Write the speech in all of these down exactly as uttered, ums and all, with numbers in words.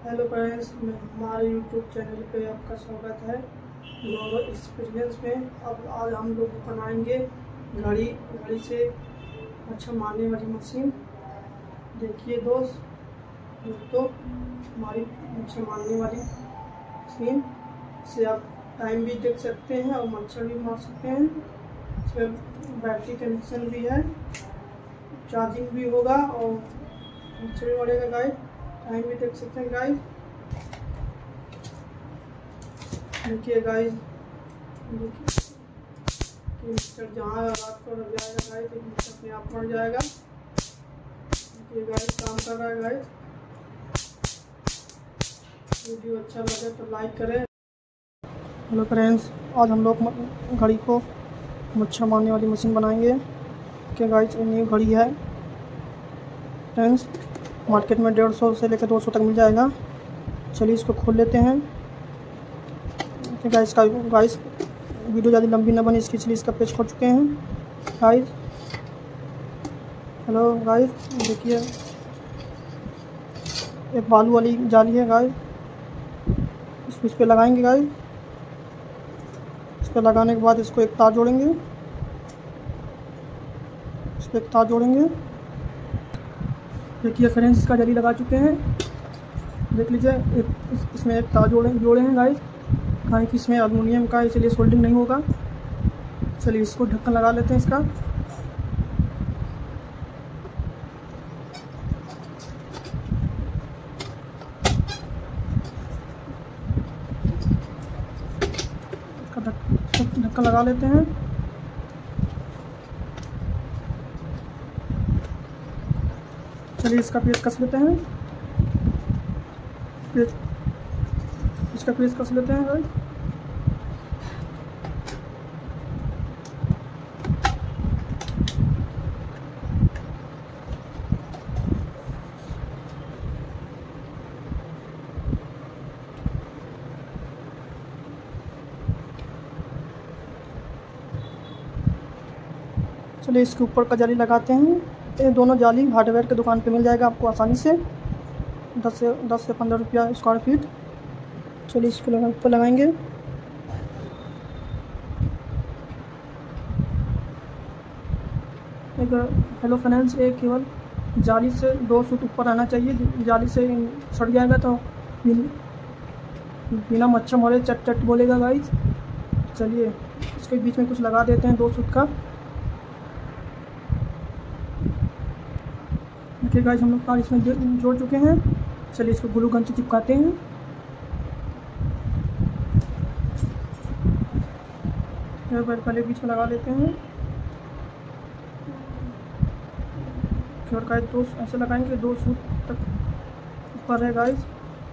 Hello friends, मैं हमारे YouTube channel पे आपका स्वागत है। ग्लोबल एक्सपीरियंस में अब आज हम लोग बनाएंगे घड़ी घड़ी से अच्छा मारने वाली मशीन। देखिए दोस्त दोस्तों हमारी अच्छा मारने वाली मशीन से आप टाइम भी देख सकते हैं और मच्छर भी मार सकते हैं। इसमें बैटरी कनेक्शन भी है, चार्जिंग भी होगा और मच्छर भी मरेगा गाइस। टाइम भी देख सकते हैं गाइस। देखिए गाइस, देखिए मिक्सर जहाँ रात को लग जाएगा गाइस तो मिक्सर अपने आप मर जाएगा। देखिए गाइस काम कर रहा है गाइस। वीडियो अच्छा लगे तो लाइक करें। हेलो फ्रेंड्स, आज हम लोग घड़ी को मच्छर मारने वाली मशीन बनाएंगे। क्या गाइस, ये न्यू घड़ी है फ्रेंड्स, मार्केट में डेढ़ सौ से लेकर दो सौ तक मिल जाएगा। चलिए इसको खोल लेते हैं। गाइस का गाइस वीडियो ज़्यादा लंबी ना बने इसकी, इसलिए इसका पेज खोल चुके हैं गाइस। हेलो गाइस, देखिए एक बालू वाली जाली है गाइस, इस पर लगाएंगे गाइस। इस पर लगाने के बाद इसको एक तार जोड़ेंगे, इस पर एक तार जोड़ेंगे। देखिए फ्रेंड्स, इसका जाली लगा चुके हैं। देख लीजिए एक इसमें एक तार जोड़े जोड़े हैं गाइस, कहीं कि इसमें एल्युमिनियम का, इसलिए सोल्डिंग नहीं होगा। चलिए इसको ढक्कन लगा लेते हैं इसका। इसका ढक्कन लगा लेते हैं। चलिए इसका पेच कस लेते हैं। पेच इसका पेच कस लेते हैं गाइस। चलिए इसके ऊपर का जाली लगाते हैं। ये दोनों जाली हार्डवेयर की दुकान पे मिल जाएगा आपको आसानी से, दस से दस से पंद्रह रुपया स्क्वायर फीट। चलिए इसको लगा ऊपर लगाएंगे। एक हेलो फ्रेंड्स, एक केवल जाली से दो फुट ऊपर आना चाहिए। जाली से सट जाएगा तो बिना मच्छर मारे चट चट बोलेगा गाइस। चलिए इसके बीच में कुछ लगा देते हैं दो फुट का। देखिए गाइस, हम लोग तार इसमें जोड़ चुके हैं। चलिए इसको ग्लू गन से चिपकाते हैं। पहले बीच में लगा लेते हैं, फिर गाइस दो ऐसे लगाएंगे, दो फुट तक ऊपर है गाइस।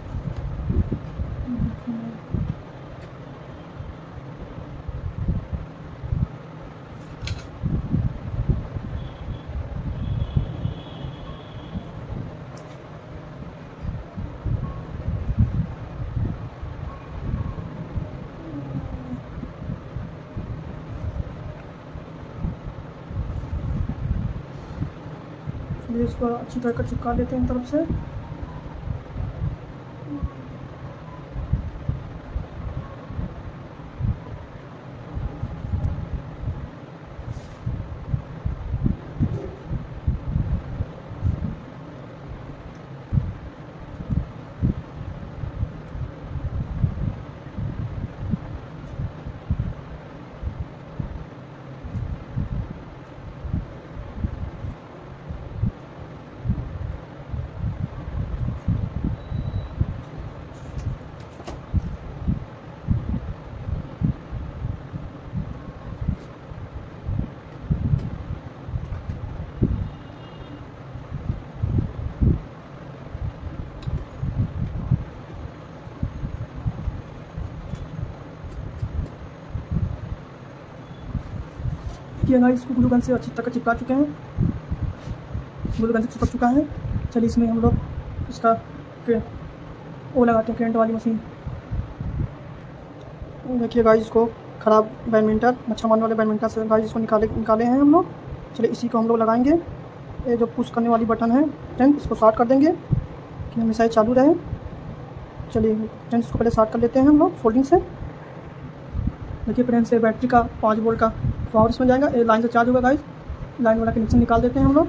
इसको अच्छी तरह चिपका लेते हैं तरफ से। गाइस इसको ग्लू गन से अच्छी तरह चिपका चुके हैं। ग्लू गन से चिपक चुका है। चलिए इसमें हम लोग इसका वो लगाते हैं, करंट वाली मशीन। देखिए गाइस, इसको ख़राब बैडमिंटन, मच्छर मारने वाले बैडमिंटन से गाइस इसको निकाले निकाले हैं हम लोग। चलिए इसी को हम लोग लगाएंगे। ये जो पुश करने वाली बटन है फ्रेंड, इसको शॉर्ट कर देंगे कि हमेशा ही चालू रहे। चलिए फ्रेंड्स इसको पहले स्टार्ट कर लेते हैं हम लोग फोल्डिंग से। देखिए फ्रेंड्स से बैटरी का पाँच वोल्ट का पावर इसमें जाएगा, ये लाइन से चार्ज होगा गाइस। लाइन वाला कनेक्शन निकाल देते हैं हम लोग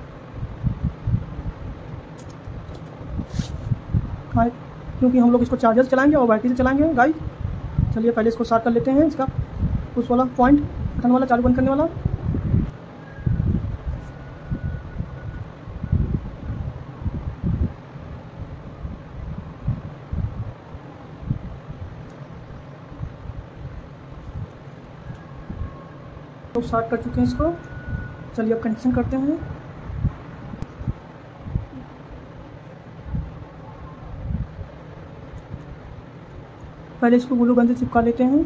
गाइस, क्योंकि हम लोग इसको चार्जर से चलाएंगे और बैटरी से चलाएंगे गाइस। चलिए पहले इसको स्टार्ट कर लेते हैं, इसका उस वाला पॉइंट बटन वाला चालू बंद करने वाला। तो स्टार्ट कर चुके हैं इसको। चलिए अब कनेक्शन करते हैं। पहले इसको ग्लू गन से चिपका लेते हैं।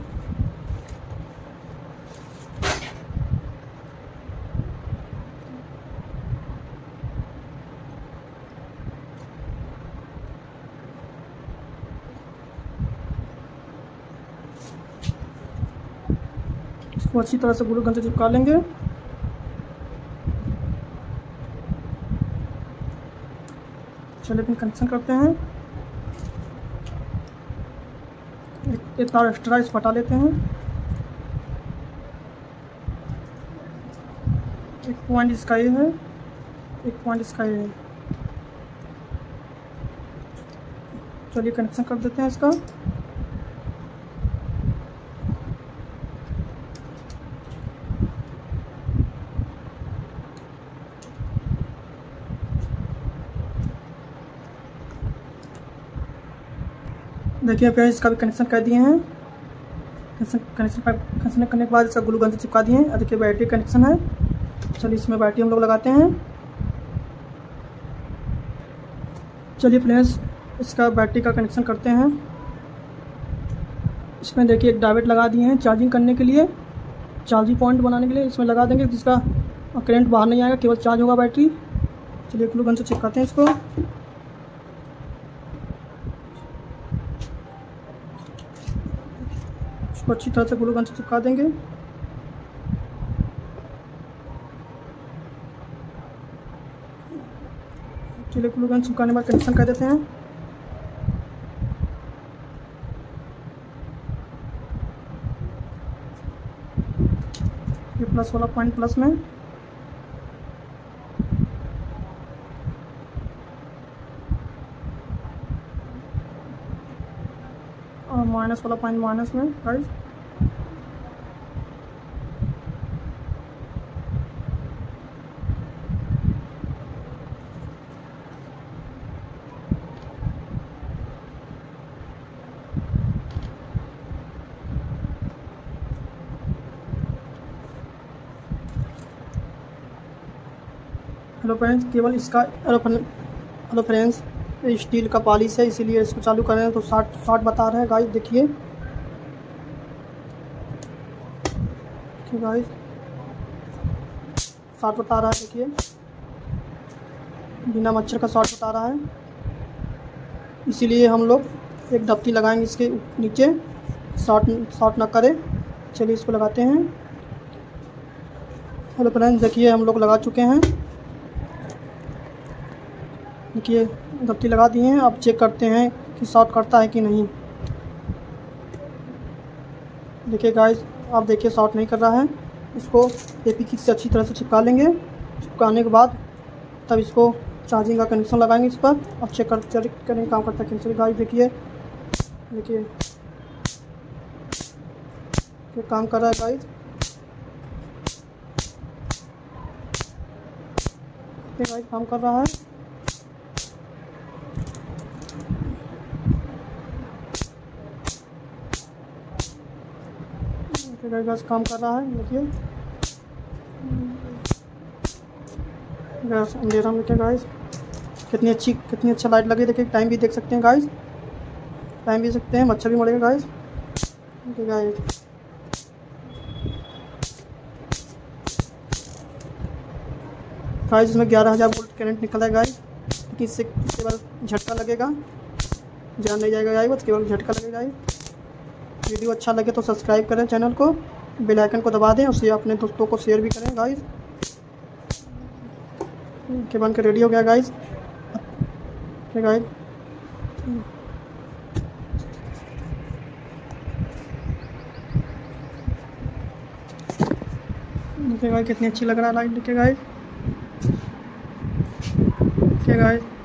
इसको अच्छी तरह से ग्लू गन से चिपका लेंगे। चलिए फिर कनेक्शन करते हैं। एक तार एक्स्ट्रा इस हटा लेते हैं। एक पॉइंट इसका ये है, एक पॉइंट इसका ये है। चलिए कनेक्शन कर देते हैं इसका। देखिए फ्रेंड्स इसका भी कनेक्शन कर दिए हैं। कनेक्शन कनेक्शन कनेक्शन करने के बाद इसका ग्लू गन से चिपका दिए हैं। देखिए बैटरी कनेक्शन है। चलिए इसमें बैटरी हम लोग लगाते हैं। चलिए फ्रेंड्स इसका बैटरी का कनेक्शन करते हैं। इसमें देखिए एक डायोड लगा दिए हैं चार्जिंग करने के लिए, चार्जिंग पॉइंट बनाने के लिए इसमें लगा देंगे, जिसका करंट बाहर नहीं आएगा, केवल चार्ज होगा बैटरी। चलिए ग्लू गन से चिपकाते हैं इसको। इसको अच्छी तरह से ग्लू गन से चिपका देंगे। चलिए ग्लू गन चिपकाने के बाद कनेक्शन कर देते हैं। ये प्लस वाला पॉइंट प्लस में, और माइनस वाला पॉइंट माइनस में गाइस। हेलो फ्रेंड्स, केवल इसका हेलो हेलो फ्रेंड्स स्टील का पॉलिश है, इसीलिए इसको चालू कर रहे हैं तो साठ साठ बता रहे हैं गाइस। देखिए गाइस साठ बता रहा है। देखिए बिना मच्छर का शॉट बता रहा है, इसीलिए हम लोग एक डब्बी लगाएंगे इसके नीचे, शॉट शॉट ना करे। चलिए इसको लगाते हैं। हेलो फ्रेंड्स देखिए हम लोग लगा चुके हैं। देखिए डब्बी लगा दिए हैं। अब चेक करते हैं कि शॉट करता है कि नहीं। देखिए गाइस आप देखिए शॉट नहीं कर रहा है। इसको एपी किट से अच्छी तरह से चिपका लेंगे। चिपकाने के बाद तब इसको चार्जिंग का कनेक्शन लगाएंगे इस पर और चेक कर चेक करेंगे काम करता है कैंसिल। गाइस देखिए देखिए ये काम कर रहा है गाइस। देखिए गाइस काम कर रहा है। गैस काम कर रहा है। देखिए गैस अंधेरा में क्या गाइस कितनी अच्छी कितनी अच्छा लाइट लगी। देखिए टाइम भी देख सकते हैं गाइस, टाइम भी सकते हैं, मच्छर भी मरेगा गाइस। देखिए गाइस गाइस इसमें ग्यारह हज़ार वोल्ट करंट निकला है गाइस। इससे केवल झटका लगेगा, जान नहीं जाएगा गाइस, बस केवल झटका लगेगा गाइस। वीडियो अच्छा लगे तो सब्सक्राइब करें चैनल को, बेल आइकन को दबा दें और उसे अपने दोस्तों को शेयर भी करें गाइस। के बन के रेडी हो गया गाइस। गाइस देखिए गाइस कितनी अच्छी लग रहा है लाइट। देखिए गाइस, देखिए गाइस